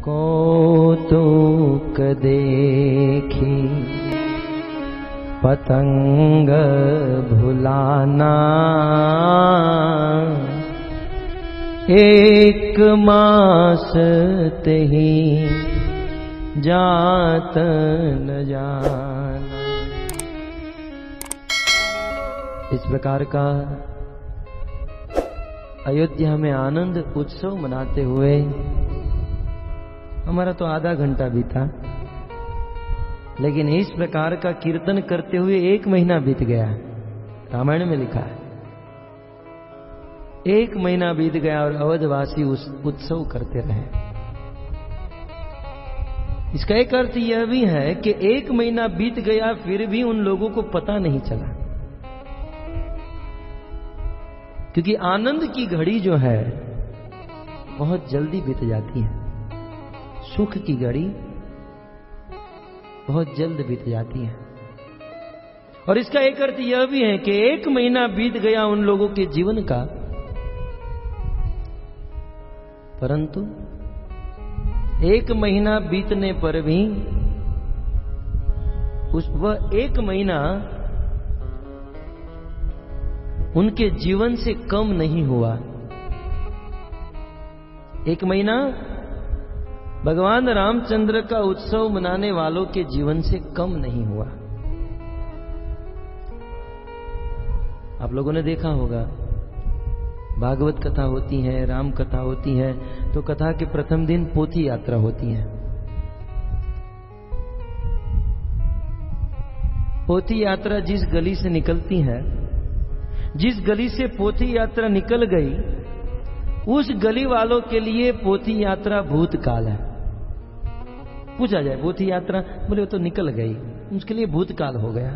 कौतुक देखी पतंग भुलाना, एक मास तेहि जात न जाना। इस प्रकार का अयोध्या में आनंद उत्सव मनाते हुए हमारा तो आधा घंटा बीता, लेकिन इस प्रकार का कीर्तन करते हुए 1 महीना बीत गया। रामायण में लिखा है 1 महीना बीत गया और अवधवासी उस उत्सव करते रहे। इसका एक अर्थ यह भी है कि 1 महीना बीत गया फिर भी उन लोगों को पता नहीं चला, क्योंकि आनंद की घड़ी जो है बहुत जल्दी बीत जाती है। सुख की घड़ी बहुत जल्द बीत जाती है। और इसका एक अर्थ यह भी है कि 1 महीना बीत गया उन लोगों के जीवन का, परंतु 1 महीना बीतने पर भी वह 1 महीना उनके जीवन से कम नहीं हुआ। 1 महीना भगवान रामचंद्र का उत्सव मनाने वालों के जीवन से कम नहीं हुआ। आप लोगों ने देखा होगा, भागवत कथा होती है, राम कथा होती है, तो कथा के प्रथम दिन पोथी यात्रा होती है। पोथी यात्रा जिस गली से निकलती है, जिस गली से पोथी यात्रा निकल गई, उस गली वालों के लिए पोथी यात्रा भूतकाल है। पूछा जाए पोथी यात्रा, बोले वो तो निकल गई, उसके लिए भूतकाल हो गया।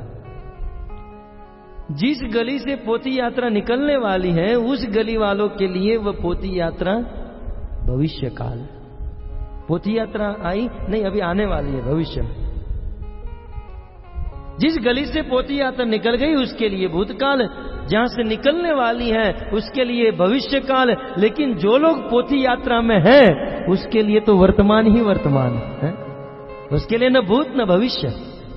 जिस गली से पोथी यात्रा निकलने वाली है, उस गली वालों के लिए वह पोथी यात्रा भविष्य काल। पोथी यात्रा आई नहीं, अभी आने वाली है भविष्य में। जिस गली से पोथी यात्रा निकल गई उसके लिए भूतकाल, जहां से निकलने वाली है उसके लिए भविष्य काल। लेकिन जो लोग पोथी यात्रा में हैं उसके लिए तो वर्तमान ही वर्तमान है, उसके लिए न भूत न भविष्य।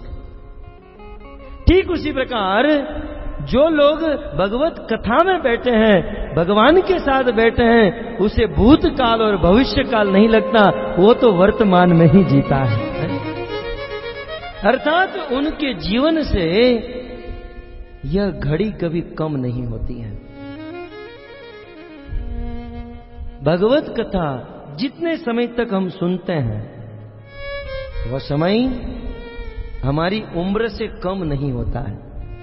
ठीक उसी प्रकार जो लोग भगवत कथा में बैठे हैं, भगवान के साथ बैठे हैं, उसे भूतकाल और भविष्य काल नहीं लगता, वो तो वर्तमान में ही जीता है। अर्थात उनके जीवन से यह घड़ी कभी कम नहीं होती है। भगवत कथा जितने समय तक हम सुनते हैं, वह समय हमारी उम्र से कम नहीं होता है।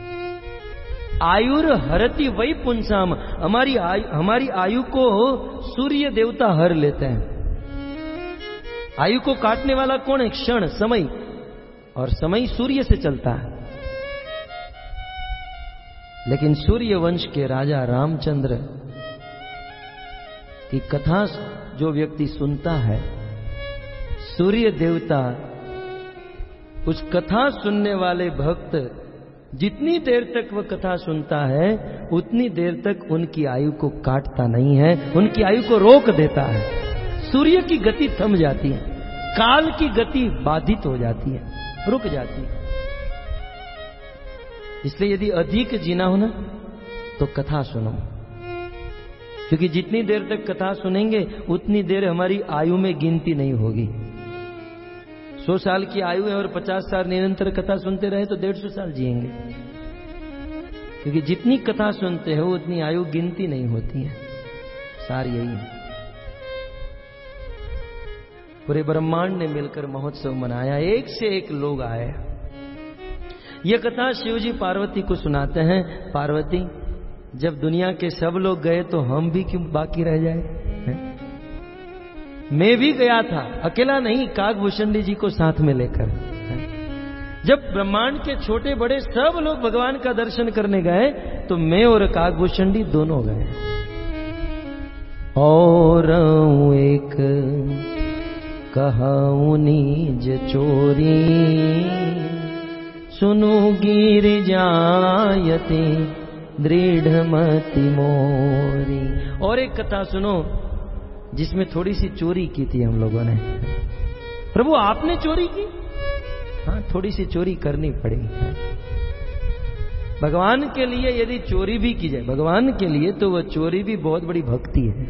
आयुर हरति वै पुंसाम, हमारी आयु को सूर्य देवता हर लेते हैं। आयु को काटने वाला कौन है? क्षण, समय, और समय सूर्य से चलता है। लेकिन सूर्य वंश के राजा रामचंद्र की कथा जो व्यक्ति सुनता है, सूर्य देवता उस कथा सुनने वाले भक्त जितनी देर तक वह कथा सुनता है, उतनी देर तक उनकी आयु को काटता नहीं है, उनकी आयु को रोक देता है। सूर्य की गति थम जाती है, काल की गति बाधित हो जाती है, रुक जाती है। इसलिए यदि अधिक जीना हो ना, तो कथा सुनो, क्योंकि जितनी देर तक कथा सुनेंगे उतनी देर हमारी आयु में गिनती नहीं होगी। 100 साल की आयु है और 50 साल निरंतर कथा सुनते रहे तो 150 साल जिएंगे, क्योंकि जितनी कथा सुनते हो उतनी आयु गिनती नहीं होती है। सार यही है। पूरे ब्रह्मांड ने मिलकर महोत्सव मनाया, एक से एक लोग आए। यह कथा शिवजी पार्वती को सुनाते हैं, पार्वती जब दुनिया के सब लोग गए तो हम भी क्यों बाकी रह जाए? मैं भी गया था, अकेला नहीं, काकभूषणी जी को साथ में लेकर। जब ब्रह्मांड के छोटे बड़े सब लोग भगवान का दर्शन करने गए तो मैं और काकभूषणी दोनों गए। और एक कहूँ निज चोरी, सुनु गिर जायते दृढ़ मति मोरी। और एक कथा सुनो जिसमें थोड़ी सी चोरी की थी हम लोगों ने। प्रभु आपने चोरी की? हाँ, थोड़ी सी चोरी करनी पड़ी। भगवान के लिए यदि चोरी भी की जाए, भगवान के लिए, तो वह चोरी भी बहुत बड़ी भक्ति है।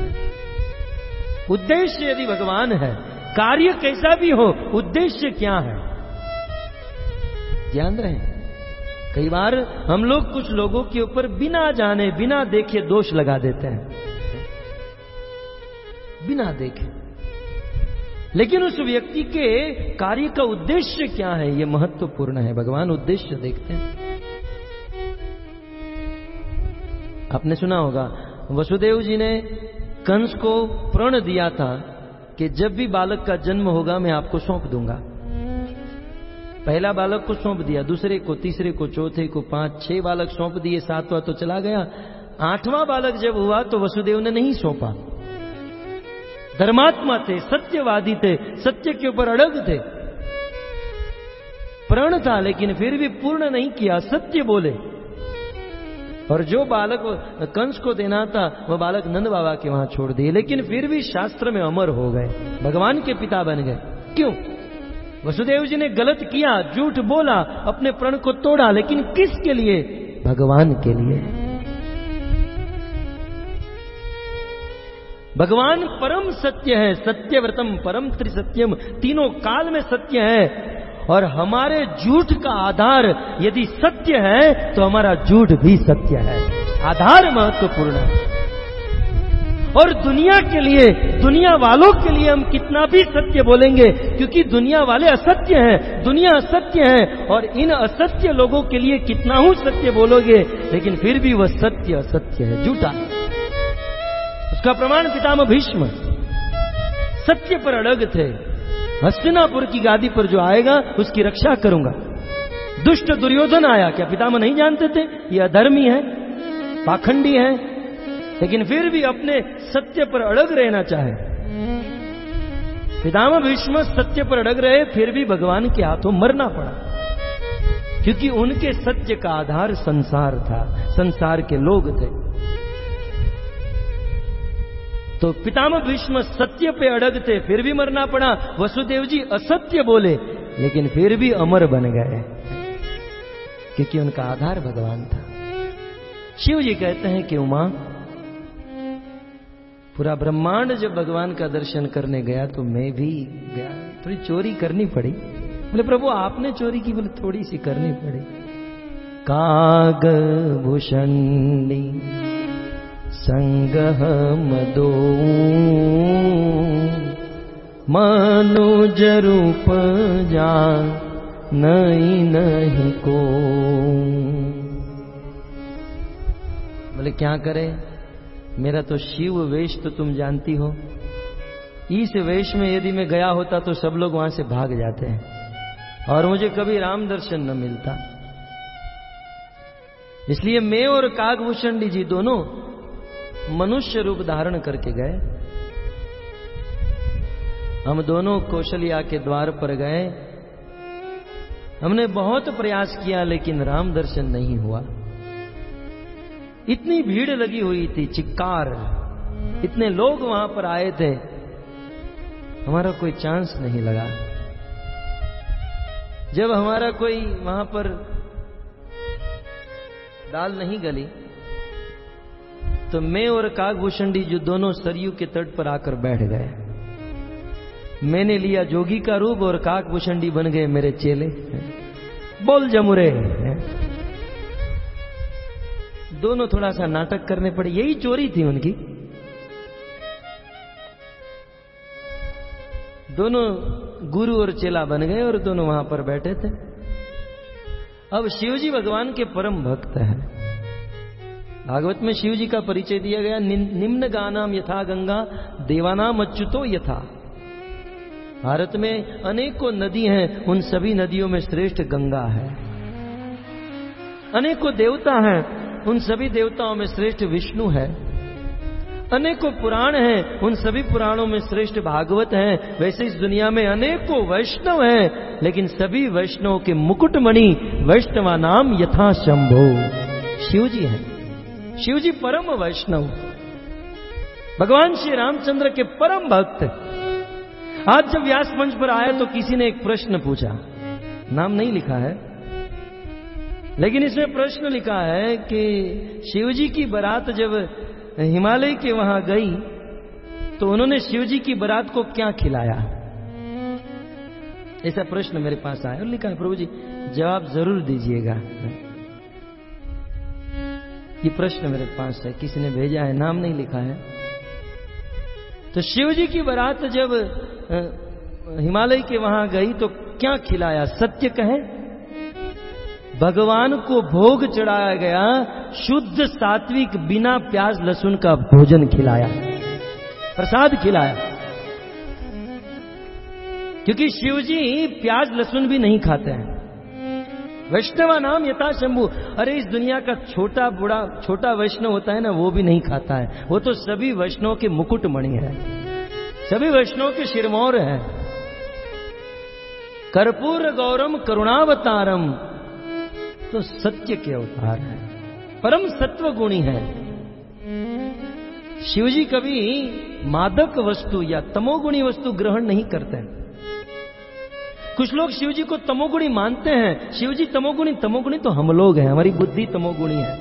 उद्देश्य यदि भगवान है, कार्य कैसा भी हो, उद्देश्य क्या है ध्यान रहे। कई बार हम लोग कुछ लोगों के ऊपर बिना जाने बिना देखे दोष लगा देते हैं, बिना देखे, लेकिन उस व्यक्ति के कार्य का उद्देश्य क्या है, यह महत्वपूर्ण है। भगवान उद्देश्य देखते हैं। आपने सुना होगा वसुदेव जी ने कंस को प्रण दिया था कि जब भी बालक का जन्म होगा मैं आपको सौंप दूंगा। पहला बालक को सौंप दिया, दूसरे को, तीसरे को, चौथे को, 5, 6 बालक सौंप दिए, 7वां तो चला गया। 8वां बालक जब हुआ तो वसुदेव ने नहीं सौंपा। धर्मात्मा थे, सत्यवादी थे, सत्य के ऊपर अड़ग थे, प्रण था, लेकिन फिर भी पूर्ण नहीं किया, सत्य बोले। और जो बालक कंस को देना था वह बालक नंद बाबा के वहां छोड़ दिए, लेकिन फिर भी शास्त्र में अमर हो गए, भगवान के पिता बन गए। क्यों? वसुदेव जी ने गलत किया, झूठ बोला, अपने प्रण को तोड़ा, लेकिन किसके लिए? भगवान के लिए। भगवान परम सत्य है, सत्यव्रतम परम त्रिसत्यम, तीनों काल में सत्य है। और हमारे झूठ का आधार यदि सत्य है तो हमारा झूठ भी सत्य है। आधार महत्वपूर्ण है। और दुनिया के लिए, दुनिया वालों के लिए हम कितना भी सत्य बोलेंगे, क्योंकि दुनिया वाले असत्य हैं, दुनिया असत्य है, और इन असत्य लोगों के लिए कितना ही सत्य बोलोगे, लेकिन फिर भी वह सत्य असत्य है, झूठा। उसका प्रमाण पितामह भीष्म सत्य पर अड़ग थे। हस्तिनापुर की गादी पर जो आएगा उसकी रक्षा करूंगा। दुष्ट दुर्योधन आया, क्या पितामह नहीं जानते थे यह अधर्मी है, पाखंडी है, लेकिन फिर भी अपने सत्य पर अड़ग रहना चाहे। पितामह भीष्म सत्य पर अड़ग रहे, फिर भी भगवान के हाथों मरना पड़ा, क्योंकि उनके सत्य का आधार संसार था, संसार के लोग थे। तो पितामह भीष्म सत्य पे अड़ग थे, फिर भी मरना पड़ा। वसुदेव जी असत्य बोले, लेकिन फिर भी अमर बन गए, क्योंकि उनका आधार भगवान था। शिव जी कहते हैं कि उमा, पूरा ब्रह्मांड जब भगवान का दर्शन करने गया तो मैं भी गया, थोड़ी चोरी करनी पड़ी। बोले प्रभु आपने चोरी की? बोले थोड़ी सी करनी पड़ी। काग भूषणी संगह मदो मनुज रूप जा नहीं को। बोले क्या करे, मेरा तो शिव वेश तो तुम जानती हो, इस वेश में यदि मैं गया होता तो सब लोग वहां से भाग जाते हैं और मुझे कभी राम दर्शन न मिलता। इसलिए मैं और कागभूषणी जी दोनों मनुष्य रूप धारण करके गए। हम दोनों कौशल्या के द्वार पर गए। हमने बहुत प्रयास किया, लेकिन राम दर्शन नहीं हुआ। इतनी भीड़ लगी हुई थी, चिक्कार, इतने लोग वहां पर आए थे, हमारा कोई चांस नहीं लगा। जब हमारा कोई वहां पर दाल नहीं गली, तो मैं और कागभूषणी जो दोनों सरयू के तट पर आकर बैठ गए। मैंने लिया जोगी का रूप और कागभूषणी बन गए मेरे चेले। बोल जमुरे, दोनों थोड़ा सा नाटक करने पड़े। यही चोरी थी उनकी। दोनों गुरु और चेला बन गए और दोनों वहां पर बैठे थे। अब शिवजी भगवान के परम भक्त हैं। भागवत में शिव जी का परिचय दिया गया, निम्न गानाम यथा गंगा देवानाम अच्युतो यथा। भारत में अनेकों नदी हैं, उन सभी नदियों में श्रेष्ठ गंगा है। अनेकों देवता हैं, उन सभी देवताओं में श्रेष्ठ विष्णु है। अनेकों पुराण हैं, उन सभी पुराणों में श्रेष्ठ भागवत हैं। वैसे इस दुनिया में अनेकों वैष्णव हैं, लेकिन सभी वैष्णव के मुकुटमणि वैष्णवा नाम यथा शंभो शिव जी हैं। शिव जी परम वैष्णव। भगवान श्री रामचंद्र के परम भक्त। आज जब व्यास मंच पर आया तो किसी ने एक प्रश्न पूछा, नाम नहीं लिखा है, लेकिन इसमें प्रश्न लिखा है कि शिवजी की बारात जब हिमालय के वहां गई तो उन्होंने शिवजी की बारात को क्या खिलाया? ऐसा प्रश्न मेरे पास आया और लिखा है, प्रभु जी जवाब जरूर दीजिएगा। ये प्रश्न मेरे पास है, किसी ने भेजा है, नाम नहीं लिखा है। तो शिवजी की बारात जब हिमालय के वहां गई तो क्या खिलाया? सत्य कहे, भगवान को भोग चढ़ाया गया शुद्ध सात्विक बिना प्याज लहसुन का भोजन खिलाया, प्रसाद खिलाया। क्योंकि शिवजी प्याज लहसुन भी नहीं खाते हैं। वैष्णवा नाम यथा शंभु, अरे इस दुनिया का छोटा वैष्णव होता है ना, वो भी नहीं खाता है। वो तो सभी वैष्णव के मुकुटमणि है, सभी वैष्णव के शिरमौर है। कर्पूर गौरम करुणावतारम, तो सत्य के अवतार है, परम सत्व गुणी है। शिवजी कभी मादक वस्तु या तमोगुणी वस्तु ग्रहण नहीं करते हैं। कुछ लोग शिवजी को तमोगुणी मानते हैं। शिवजी तमोगुणी तो हम लोग हैं, हमारी बुद्धि तमोगुणी है।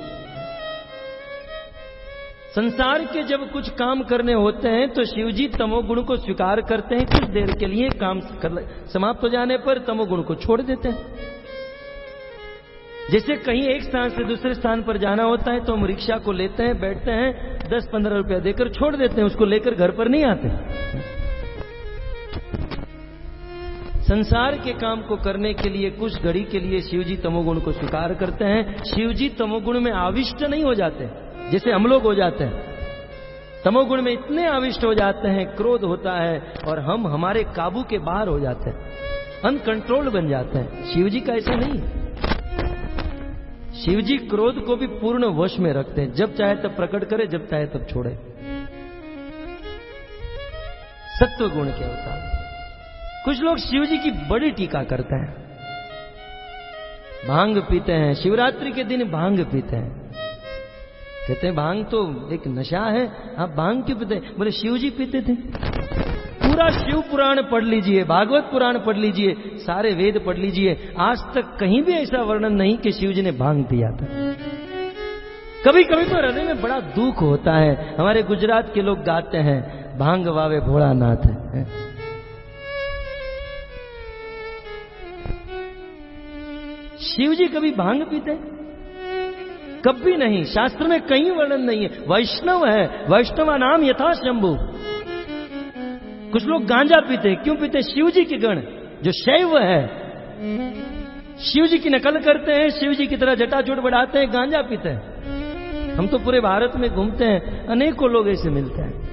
संसार के जब कुछ काम करने होते हैं तो शिवजी तमोगुण को स्वीकार करते हैं, कुछ देर के लिए काम समाप्त हो जाने पर तमोगुण को छोड़ देते हैं। जैसे कहीं एक स्थान से दूसरे स्थान पर जाना होता है तो हम रिक्शा को लेते हैं, बैठते हैं, 10-15 रुपया देकर छोड़ देते हैं, उसको लेकर घर पर नहीं आते। संसार के काम को करने के लिए कुछ घड़ी के लिए शिवजी तमोगुण को स्वीकार करते हैं। शिवजी तमोगुण में आविष्ट नहीं हो जाते जैसे हम लोग हो जाते हैं। तमोगुण में इतने आविष्ट हो जाते हैं, क्रोध होता है और हम हमारे काबू के बाहर हो जाते हैं, अनकंट्रोल बन जाते हैं। शिवजी का ऐसा नहीं है। शिवजी क्रोध को भी पूर्ण वश में रखते हैं, जब चाहे तब प्रकट करे, जब चाहे तब छोड़े। सत्व गुण के अवतार। कुछ लोग शिवजी की बड़ी टीका करते हैं, भांग पीते हैं, शिवरात्रि के दिन भांग पीते हैं। कहते हैं भांग तो एक नशा है, आप भांग क्यों पीते? बोले शिवजी पीते थे। पूरा शिव पुराण पढ़ लीजिए, भागवत पुराण पढ़ लीजिए, सारे वेद पढ़ लीजिए, आज तक कहीं भी ऐसा वर्णन नहीं कि शिवजी ने भांग पिया था। कभी कभी तो हृदय में बड़ा दुख होता है। हमारे गुजरात के लोग गाते हैं, भांग वावे भोलानाथ है। शिवजी कभी भांग पीते? कभी नहीं, शास्त्र में कहीं वर्णन नहीं है। वैष्णव है, वैष्णवा नाम यथा शंभु। कुछ लोग गांजा पीते, क्यों पीते? शिवजी के गण जो शैव है, शिवजी की नकल करते हैं, शिवजी की तरह जटाजूट बढ़ाते हैं, गांजा पीते हैं। हम तो पूरे भारत में घूमते हैं, अनेकों लोग ऐसे मिलते हैं।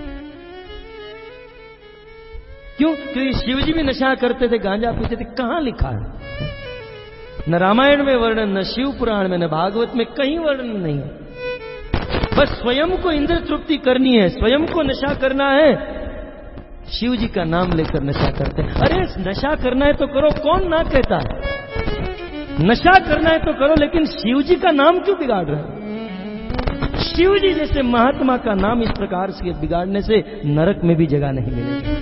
क्यों? क्योंकि शिवजी भी नशा करते थे, गांजा पीते थे। कहां लिखा है? न रामायण में वर्णन, न शिव पुराण में, न भागवत में, कहीं वर्णन नहीं है। बस स्वयं को इंद्र तृप्ति करनी है, स्वयं को नशा करना है, शिव जी का नाम लेकर नशा करते हैं। अरे नशा करना है तो करो, कौन ना कहता है? नशा करना है तो करो, लेकिन शिव जी का नाम क्यों बिगाड़ रहे हैं? शिव जी जैसे महात्मा का नाम इस प्रकार से बिगाड़ने से नरक में भी जगह नहीं मिलेगी।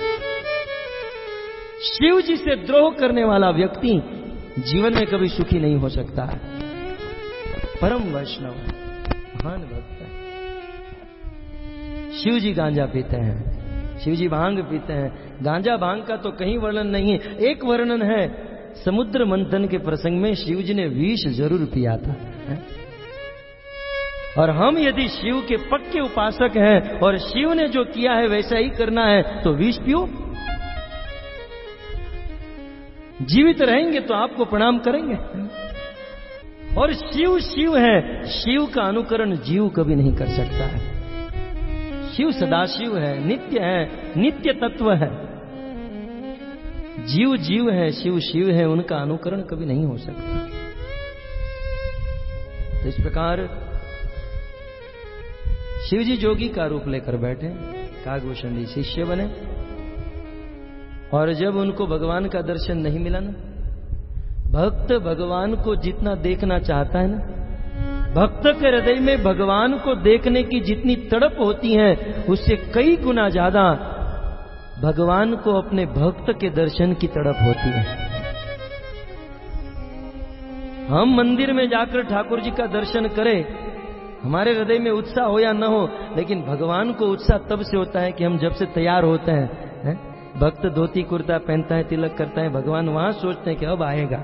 शिव जी से द्रोह करने वाला व्यक्ति जीवन में कभी सुखी नहीं हो सकता है। परम वैष्णव है, महान भक्त है। शिव जी गांजा पीते हैं, शिव जी भांग पीते हैं। गांजा भांग का तो कहीं वर्णन नहीं है। एक वर्णन है, समुद्र मंथन के प्रसंग में शिव जी ने विष जरूर पिया था। और हम यदि शिव के पक्के उपासक हैं और शिव ने जो किया है वैसा ही करना है तो विष पियो। जीवित रहेंगे तो आपको प्रणाम करेंगे। और शिव शिव है, शिव का अनुकरण जीव कभी नहीं कर सकता है। शिव सदाशिव है, नित्य है, नित्य तत्व है। जीव जीव है, शिव शिव है, उनका अनुकरण कभी नहीं हो सकता। तो इस प्रकार शिव जी जोगी का रूप लेकर बैठे, काकभूषण जी शिष्य बने। और जब उनको भगवान का दर्शन नहीं मिला ना, भक्त भगवान को जितना देखना चाहता है ना, भक्त के हृदय में भगवान को देखने की जितनी तड़प होती है, उससे कई गुना ज्यादा भगवान को अपने भक्त के दर्शन की तड़प होती है। हम मंदिर में जाकर ठाकुर जी का दर्शन करें, हमारे हृदय में उत्साह हो या न हो, लेकिन भगवान को उत्साह तब से होता है कि हम जब से तैयार होते हैं। भक्त धोती कुर्ता पहनता है, तिलक करता है, भगवान वहां सोचते हैं कि अब आएगा।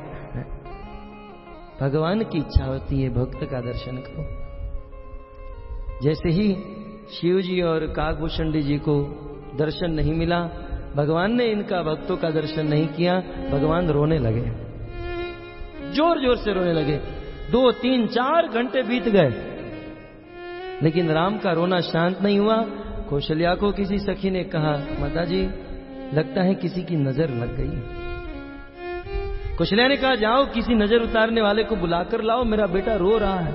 भगवान की इच्छा होती है भक्त का दर्शन करो। जैसे ही शिव जी और काकभूषण जी को दर्शन नहीं मिला, भगवान ने इनका भक्तों का दर्शन नहीं किया, भगवान रोने लगे, जोर जोर से रोने लगे। 2, 3, 4 घंटे बीत गए, लेकिन राम का रोना शांत नहीं हुआ। कौशल्या को किसी सखी ने कहा, माता जी लगता है किसी की नजर लग गई। कौशल्या ने कहा, जाओ किसी नजर उतारने वाले को बुलाकर लाओ, मेरा बेटा रो रहा है।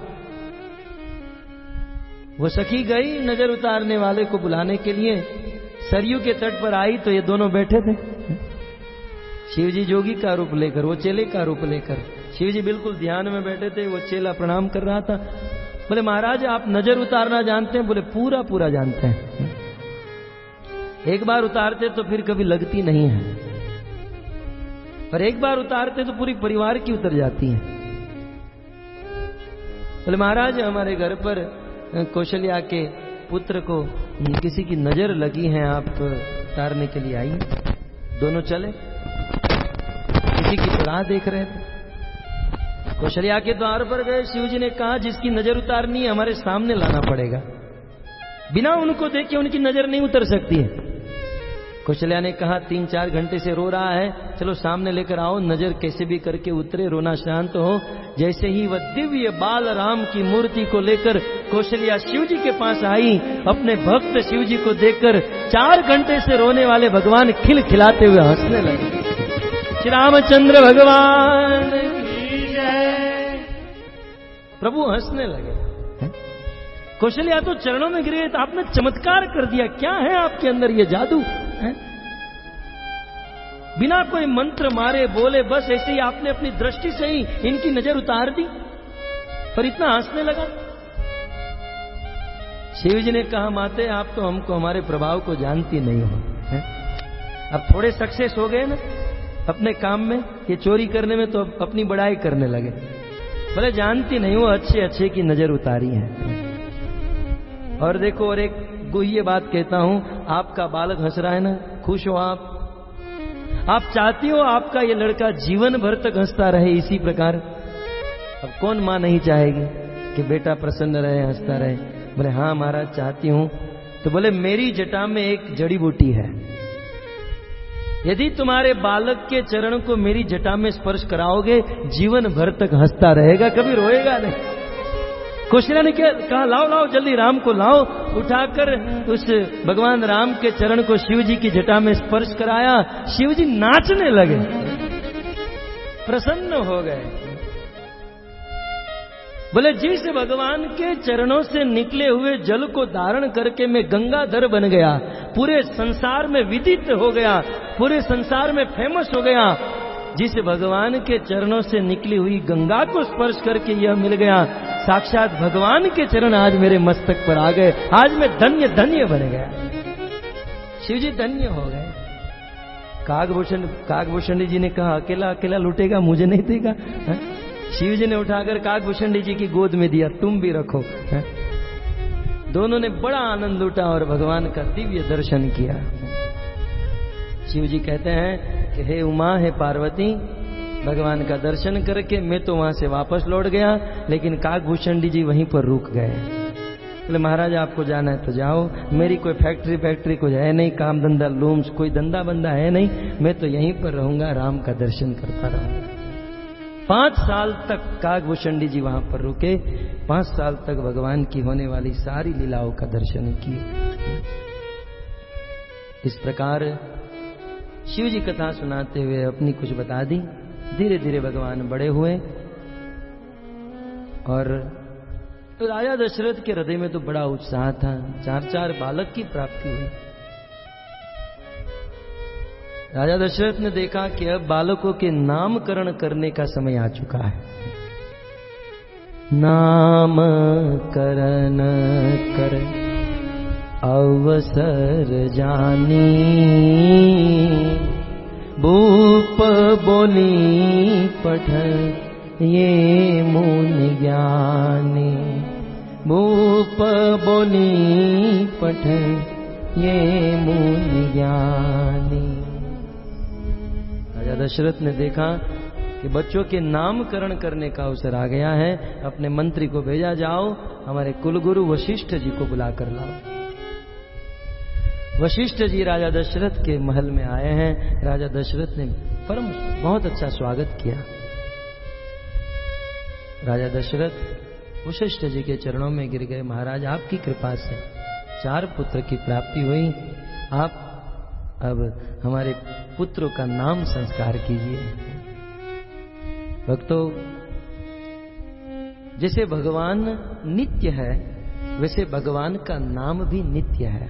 वो सखी गई नजर उतारने वाले को बुलाने के लिए। सरयू के तट पर आई तो ये दोनों बैठे थे, शिव जी जोगी का रूप लेकर, वो चेले का रूप लेकर। शिव जी बिल्कुल ध्यान में बैठे थे, वो चेला प्रणाम कर रहा था। बोले महाराज आप नजर उतारना जानते हैं? बोले पूरा पूरा जानते हैं। एक बार उतारते तो फिर कभी लगती नहीं है, पर एक बार उतारते तो पूरी परिवार की उतर जाती है। बोले महाराज हमारे घर पर कौशल्या के पुत्र को किसी की नजर लगी है, आप उतारने के लिए आइए। दोनों चले, किसी की राह देख रहे थे। कौशल्या के द्वार पर गए, शिव जी ने कहा जिसकी नजर उतारनी है हमारे सामने लाना पड़ेगा, बिना उनको देखे उनकी नजर नहीं उतर सकती है। कौशल्या ने कहा 3-4 घंटे से रो रहा है, चलो सामने लेकर आओ, नजर कैसे भी करके उतरे, रोना शांत हो। जैसे ही वह दिव्य बाल राम की मूर्ति को लेकर कौशल्या शिव जी के पास आई, अपने भक्त शिव जी को देखकर 4 घंटे से रोने वाले भगवान खिलखिलाते हुए हंसने लगे। श्री रामचंद्र भगवान की जय। प्रभु हंसने लगे। कौशल्या तो चरणों में गिर गए, तो आपने चमत्कार कर दिया, क्या है आपके अंदर ये जादू है? बिना कोई मंत्र मारे बोले, बस ऐसे ही आपने अपनी दृष्टि से ही इनकी नजर उतार दी, पर इतना हंसने लगा। शिव जी ने कहा माते आप तो हमको हमारे प्रभाव को जानती नहीं हो, है? अब थोड़े सक्सेस हो गए ना अपने काम में, ये चोरी करने में, तो अपनी बड़ाई करने लगे। बोले जानती नहीं हो, अच्छे अच्छे की नजर उतारी है। और देखो, और एक गुह्य बात कहता हूं, आपका बालक हंस रहा है ना, खुश हो आप चाहती हो आपका ये लड़का जीवन भर तक हंसता रहे इसी प्रकार। अब कौन मां नहीं चाहेगी कि बेटा प्रसन्न रहे, हंसता रहे? बोले हाँ महाराज चाहती हूं। तो बोले मेरी जटा में एक जड़ी बूटी है, यदि तुम्हारे बालक के चरण को मेरी जटा में स्पर्श कराओगे, जीवन भर तक हंसता रहेगा, कभी रोएगा नहीं। कौशल्या ने क्या कहा, लाओ लाओ जल्दी राम को लाओ। उठाकर उस भगवान राम के चरण को शिव जी की जटा में स्पर्श कराया। शिव जी नाचने लगे, प्रसन्न हो गए। बोले जिस भगवान के चरणों से निकले हुए जल को धारण करके मैं गंगाधर बन गया, पूरे संसार में विदित हो गया, पूरे संसार में फेमस हो गया, जिस भगवान के चरणों से निकली हुई गंगा को स्पर्श करके यह मिल गया, साक्षात भगवान के चरण आज मेरे मस्तक पर आ गए, आज मैं धन्य धन्य बन गया। शिव जी धन्य हो गए। काकभूषण जी ने कहा अकेला अकेला लूटेगा, मुझे नहीं देगा? शिव जी ने उठाकर काकभूषण जी की गोद में दिया, तुम भी रखो। दोनों ने बड़ा आनंद लूटा और भगवान का दिव्य दर्शन किया। शिव जी कहते हैं कि हे उमा, हे पार्वती, भगवान का दर्शन करके मैं तो वहां से वापस लौट गया, लेकिन काकभूषण जी वहीं पर रुक गए। बोले महाराज आपको जाना है तो जाओ, मेरी कोई फैक्ट्री कुछ है नहीं, काम धंधा लूम्स कोई धंधा बंदा है नहीं, मैं तो यहीं पर रहूंगा, राम का दर्शन करता रहूंगा। 5 साल तक काकभूषण जी वहां पर रुके। 5 साल तक भगवान की होने वाली सारी लीलाओं का दर्शन किए। इस प्रकार शिव जी कथा सुनाते हुए अपनी कुछ बता दी। धीरे धीरे भगवान बड़े हुए और राजा दशरथ के हृदय में तो बड़ा उत्साह था, 4 बालक की प्राप्ति हुई। राजा दशरथ ने देखा कि अब बालकों के नामकरण करने का समय आ चुका है। नाम करण कर अवसर जानी, भूप बोली पठ ये मुनि ज्ञानी, भूप बोली पठ ये मुनि ज्ञानी। राजा दशरथ ने देखा कि बच्चों के नामकरण करने का अवसर आ गया है, अपने मंत्री को भेजा, जाओ हमारे कुलगुरु वशिष्ठ जी को बुलाकर लाओ। वशिष्ठ जी राजा दशरथ के महल में आए हैं। राजा दशरथ ने बहुत अच्छा स्वागत किया। राजा दशरथ वशिष्ठ जी के चरणों में गिर गए, महाराज आपकी कृपा से 4 पुत्र की प्राप्ति हुई, आप अब हमारे पुत्रों का नाम संस्कार कीजिए। भक्तों, जैसे भगवान नित्य है वैसे भगवान का नाम भी नित्य है।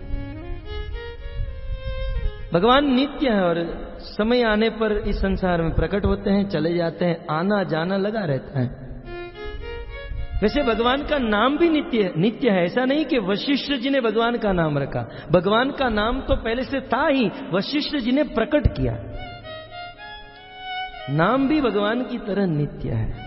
भगवान नित्य है और समय आने पर इस संसार में प्रकट होते हैं, चले जाते हैं, आना जाना लगा रहता है। वैसे भगवान का नाम भी नित्य है। ऐसा नहीं कि वशिष्ठ जी ने भगवान का नाम रखा, भगवान का नाम तो पहले से था ही, वशिष्ठ जी ने प्रकट किया। नाम भी भगवान की तरह नित्य है।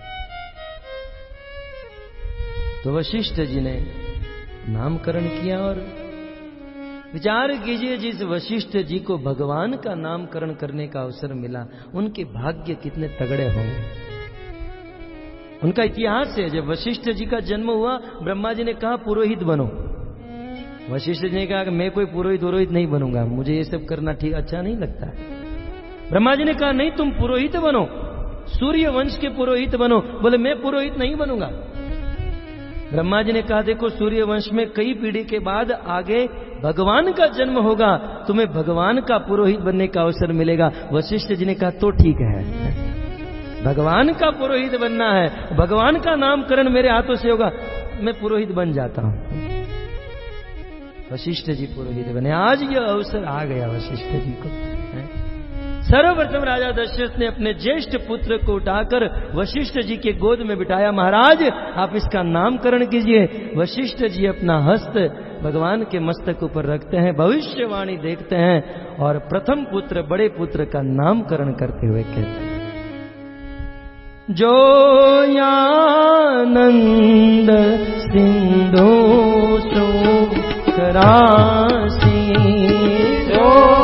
तो वशिष्ठ जी ने नामकरण किया और विचार कीजिए, जिस वशिष्ठ जी को भगवान का नामकरण करने का अवसर मिला, उनके भाग्य कितने तगड़े होंगे। उनका इतिहास है, जब वशिष्ठ जी का जन्म हुआ, ब्रह्मा जी ने कहा पुरोहित बनो। वशिष्ठ जी ने कहा कि मैं कोई पुरोहित नहीं बनूंगा, मुझे ये सब करना ठीक अच्छा नहीं लगता है। ब्रह्मा जी ने कहा नहीं, तुम पुरोहित बनो, सूर्य वंश के पुरोहित बनो। बोले मैं पुरोहित नहीं बनूंगा। ब्रह्मा जी ने कहा देखो, सूर्य वंश में कई पीढ़ी के बाद आगे भगवान का जन्म होगा, तुम्हें भगवान का पुरोहित बनने का अवसर मिलेगा। वशिष्ठ जी ने कहा तो ठीक है, भगवान का पुरोहित बनना है, भगवान का नामकरण मेरे हाथों से होगा, मैं पुरोहित बन जाता हूं। वशिष्ठ जी पुरोहित बने। आज यह अवसर आ गया वशिष्ठ जी को। सर्वप्रथम राजा दशरथ ने अपने ज्येष्ठ पुत्र को उठाकर वशिष्ठ जी के गोद में बिठाया। महाराज आप इसका नामकरण कीजिए। वशिष्ठ जी अपना हस्त भगवान के मस्तक ऊपर रखते हैं, भविष्यवाणी देखते हैं और प्रथम पुत्र बड़े पुत्र का नामकरण करते हुए कहते हैं, जो आनंद सिंधु सुख राशि, जो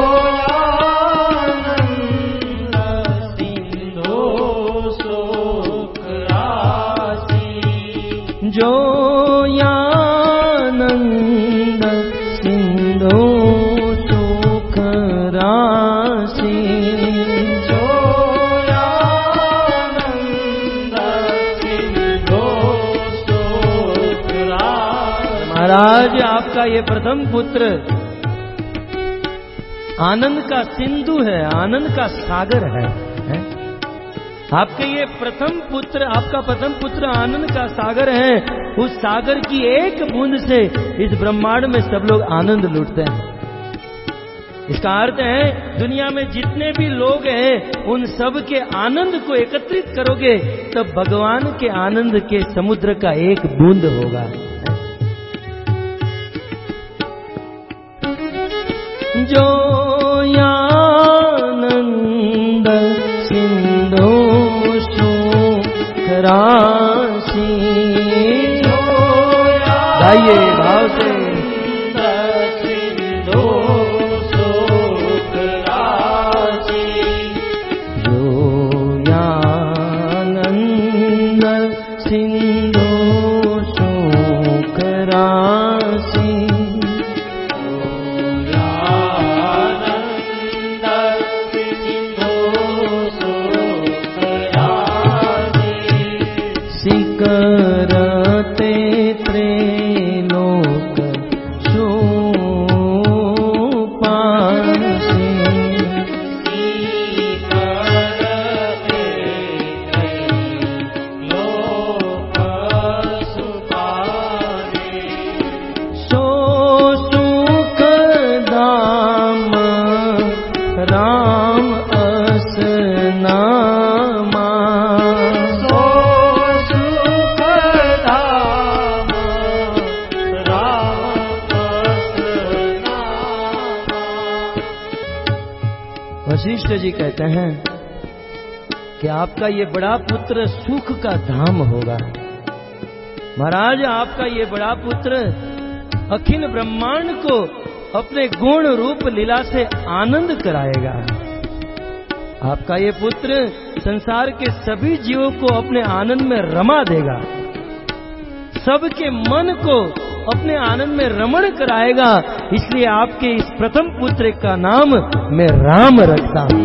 जो आनंद सिंधु सुख राशि, जो आनंद सिंधु सुख राशि। महाराज आपका ये प्रथम पुत्र आनंद का सिंधु है, आनंद का सागर है? आपके ये प्रथम पुत्र, आपका प्रथम पुत्र आनंद का सागर है। उस सागर की एक बूंद से इस ब्रह्मांड में सब लोग आनंद लूटते हैं। इसका अर्थ है दुनिया में जितने भी लोग हैं उन सब के आनंद को एकत्रित करोगे तब भगवान के आनंद के समुद्र का एक बूंद होगा। जो आनंद सिंधु राशि, गाइए भाव से, सिंधु सुख राशि, जो आनंद सिंधु सुख राशि, करते त्रैलोक वशिष्ठ जी कहते हैं कि आपका ये बड़ा पुत्र सुख का धाम होगा। महाराज, आपका ये बड़ा पुत्र अखिल ब्रह्मांड को अपने गुण रूप लीला से आनंद कराएगा। आपका ये पुत्र संसार के सभी जीवों को अपने आनंद में रमा देगा, सबके मन को अपने आनंद में रमण कराएगा। इसलिए आपके इस प्रथम पुत्र का नाम मैं राम रखता हूं।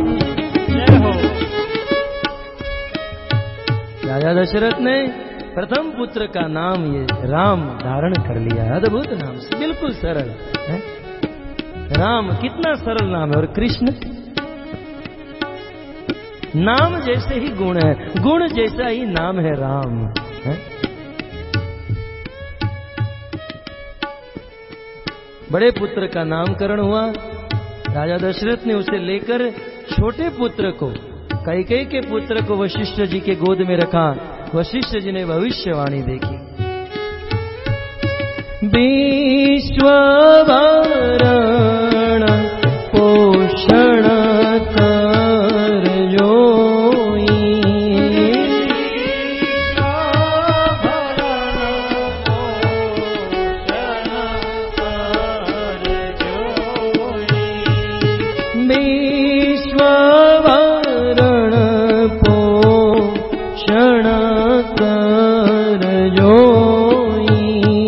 राजा दशरथ ने प्रथम पुत्र का नाम ये राम धारण कर लिया। अद्भुत नाम, बिल्कुल सरल है। राम कितना सरल नाम है। और कृष्ण, नाम जैसे ही गुण है, गुण जैसा ही नाम है राम है? बड़े पुत्र का नामकरण हुआ। राजा दशरथ ने उसे लेकर छोटे पुत्र को, कैकेयी के पुत्र को वशिष्ठ जी के गोद में रखा। वशिष्ठ जी ने भविष्यवाणी देखी। विश्ववरण पोषण कर जोई, विश्ववरण पोषण कर जोई।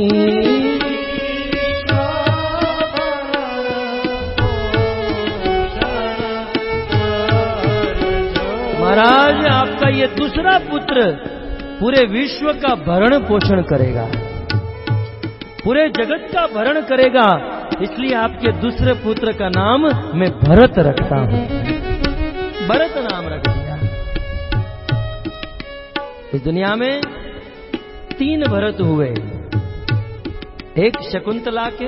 महाराज, आपका ये दूसरा पुत्र पूरे विश्व का भरण पोषण करेगा, पूरे जगत का भरण करेगा। इसलिए आपके दूसरे पुत्र का नाम मैं भरत रखता हूं। भरत नाम रख दिया। इस दुनिया में 3 भरत हुए, एक शकुंतला के,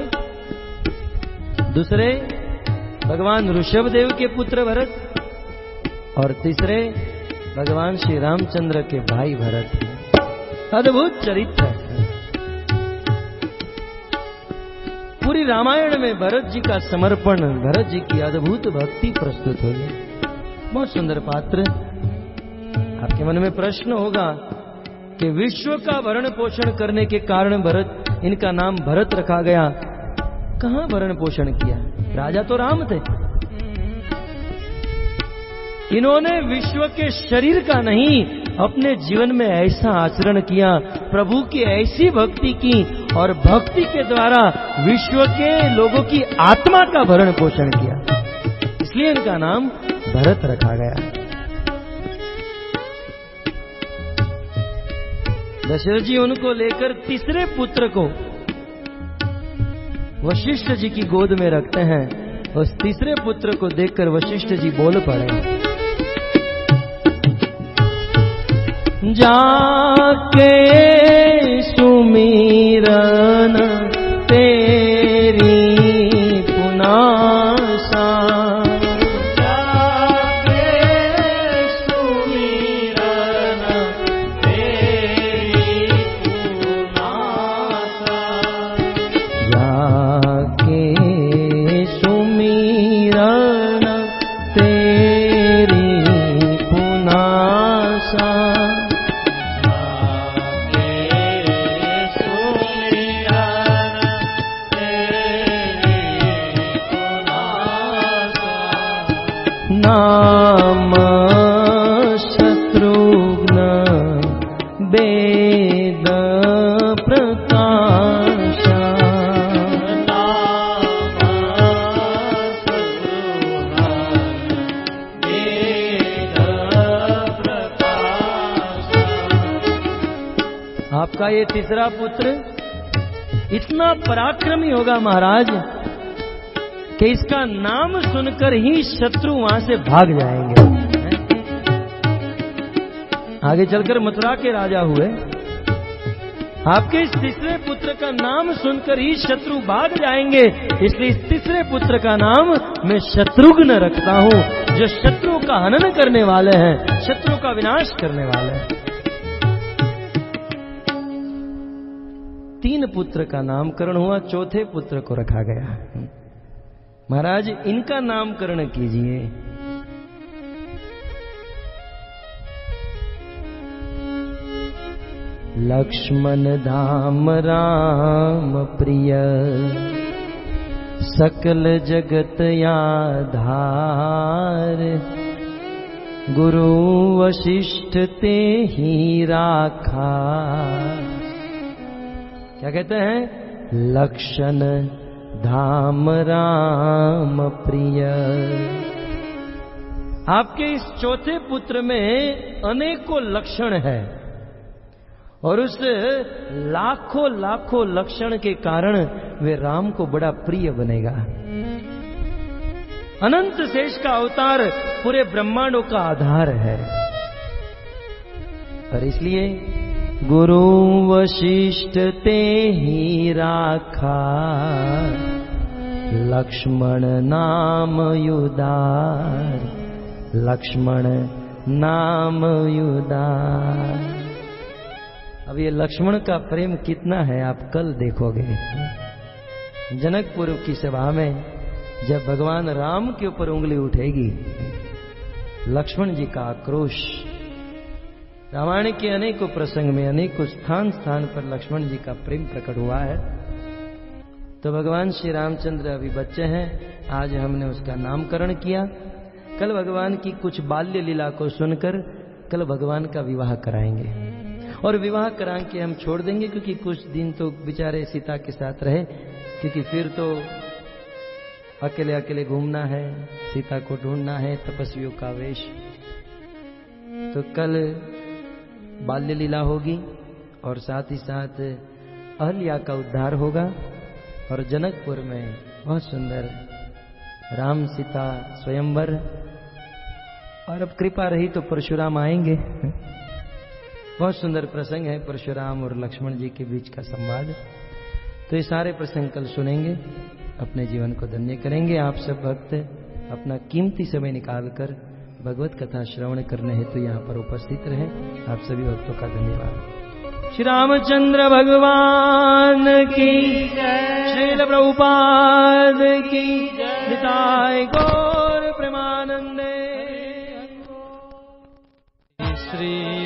दूसरे भगवान ऋषभदेव के पुत्र भरत, और तीसरे भगवान श्री रामचंद्र के भाई भरत। अद्भुत चरित्र है। पूरी रामायण में भरत जी का समर्पण, भरत जी की अद्भुत भक्ति प्रस्तुत हुई है। बहुत सुंदर पात्र। आपके मन में प्रश्न होगा कि विश्व का भरण पोषण करने के कारण भरत, इनका नाम भरत रखा गया। कहां भरण पोषण किया? राजा तो राम थे। इन्होंने विश्व के शरीर का नहीं, अपने जीवन में ऐसा आचरण किया, प्रभु की ऐसी भक्ति की, और भक्ति के द्वारा विश्व के लोगों की आत्मा का भरण पोषण किया। इसलिए इनका नाम भरत रखा गया। दशरथ जी उनको लेकर तीसरे पुत्र को वशिष्ठ जी की गोद में रखते हैं। उस तीसरे पुत्र को देखकर वशिष्ठ जी बोल पड़े, जाके सुमिरन तेरी पुनासा, जाके सुमिरन तेरी पुनासा, जाके सुमिरन तेरी पुनासा, नाम शत्रुघ्न वेद प्रकाशा, नाम शत्रुघ्न वेद प्रकाशा। आपका ये तीसरा पुत्र इतना पराक्रमी होगा महाराज कि इसका नाम सुनकर ही शत्रु वहां से भाग जाएंगे। आगे चलकर मथुरा के राजा हुए। आपके इस तीसरे पुत्र का नाम सुनकर ही शत्रु भाग जाएंगे। इसलिए इस तीसरे पुत्र का नाम मैं शत्रुघ्न रखता हूं, जो शत्रु का हनन करने वाले हैं, शत्रु का विनाश करने वाले हैं। 3 पुत्र का नामकरण हुआ, चौथे पुत्र को रखा गया। महाराज, इनका नामकरण कीजिए। लक्ष्मण धाम राम प्रिय, सकल जगत आधार, गुरु वशिष्ठ ते ही राखा। क्या कहते हैं? लक्षण धाम राम प्रिय। आपके इस चौथे पुत्र में अनेकों लक्षण है और उस लाखों लाखों लक्षण के कारण वे राम को बड़ा प्रिय बनेगा। अनंत शेष का अवतार पूरे ब्रह्मांडों का आधार है और इसलिए गुरु वशिष्ठ ते ही राखा, लक्ष्मण नाम युदार, लक्ष्मण नाम युदार। अब ये लक्ष्मण का प्रेम कितना है आप कल देखोगे। जनकपुर की सभा में जब भगवान राम के ऊपर उंगली उठेगी, लक्ष्मण जी का आक्रोश। रामायण के अनेकों प्रसंग में अनेकों स्थान स्थान पर लक्ष्मण जी का प्रेम प्रकट हुआ है। तो भगवान श्री रामचंद्र अभी बच्चे हैं, आज हमने उसका नामकरण किया। कल भगवान की कुछ बाल्य लीला को सुनकर कल भगवान का विवाह कराएंगे और विवाह करा के हम छोड़ देंगे, क्योंकि कुछ दिन तो बेचारे सीता के साथ रहे, क्योंकि फिर तो अकेले अकेले घूमना है, सीता को ढूंढना है, तपस्वियों का वेश। तो कल बाल्य लीला होगी और साथ ही साथ अहल्या का उद्धार होगा और जनकपुर में बहुत सुंदर राम सीता स्वयंवर। और अब कृपा रही तो परशुराम आएंगे। बहुत सुंदर प्रसंग है परशुराम और लक्ष्मण जी के बीच का संवाद। तो ये सारे प्रसंग कल सुनेंगे, अपने जीवन को धन्य करेंगे। आप सब भक्त अपना कीमती समय निकालकर भगवत कथा श्रवण करने हेतु यहाँ पर उपस्थित रहे। आप सभी भक्तों का धन्यवाद। श्री रामचंद्र भगवान की श्रील प्रभुपाद की निताय गौर प्रेमानंदे। श्री